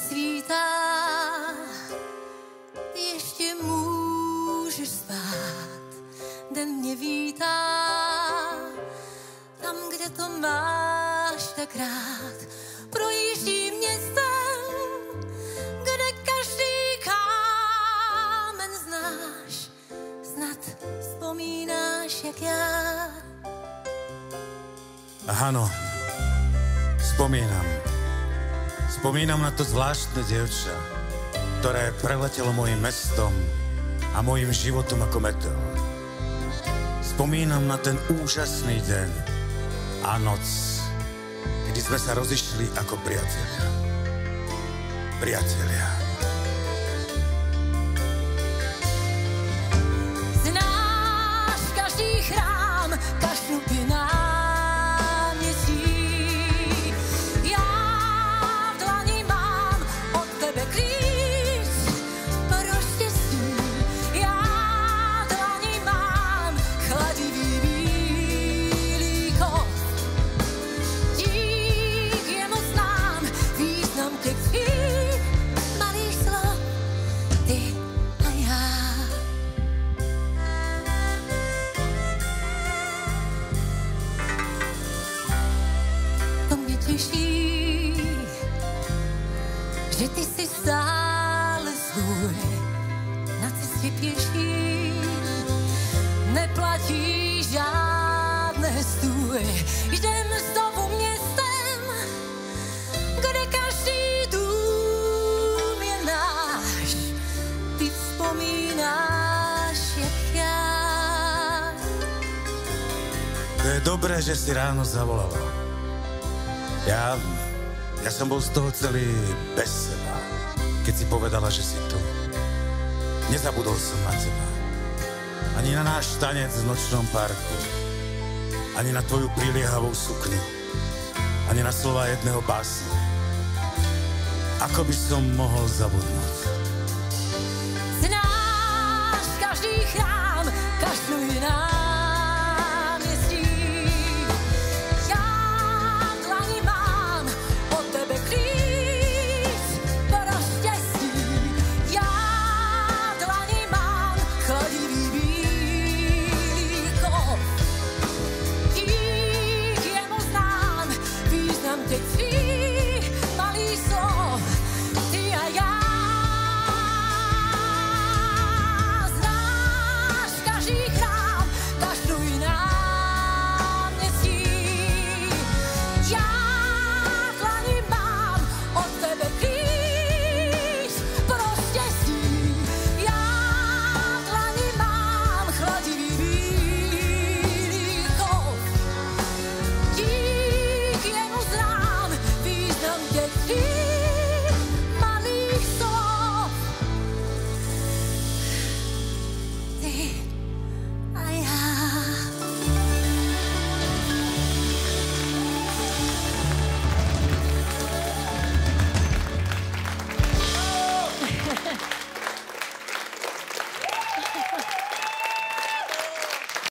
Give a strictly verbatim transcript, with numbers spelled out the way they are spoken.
svítá, ty ještě můžeš spát. Den mě vítá, tam, kde to máš tak rád. Projíždí městem, kde každý kámen znáš. Snad vzpomínáš, jak já. Áno, spomínam. Spomínam na to zvláštne dievča, ktoré preletelo mojim mestom a mojim životom ako meteor. Spomínam na ten úžasný deň a noc, kedy sme sa rozišli ako priatelia. Priatelia. Znáš každý chrám, každú náměstí. Já v dlani mám od tebe klíč pro štěstí. Já v dlani mám chladivý bílý kov. Dík jemu znám význam těch tvých malých slov. Ty a já. To mě těší, že ty jsi stále svůj na cestě pěší. Neplatí žádné stůj. Jdem znovu městem, kde každý dům je náš. Ty vzpomínáš, jak já. To je dobré, že si ráno zavolala. Ja, ja som bol z toho celý bez seba, keď si povedala, že si tu. Nezabudol som na teba. Ani na náš tanec v nočnom parku. Ani na tvoju priliehavú sukňu. Ani na slova jedného básna. Ako by som mohol zabudnúť? Znáš každý chrám, každú náměstí.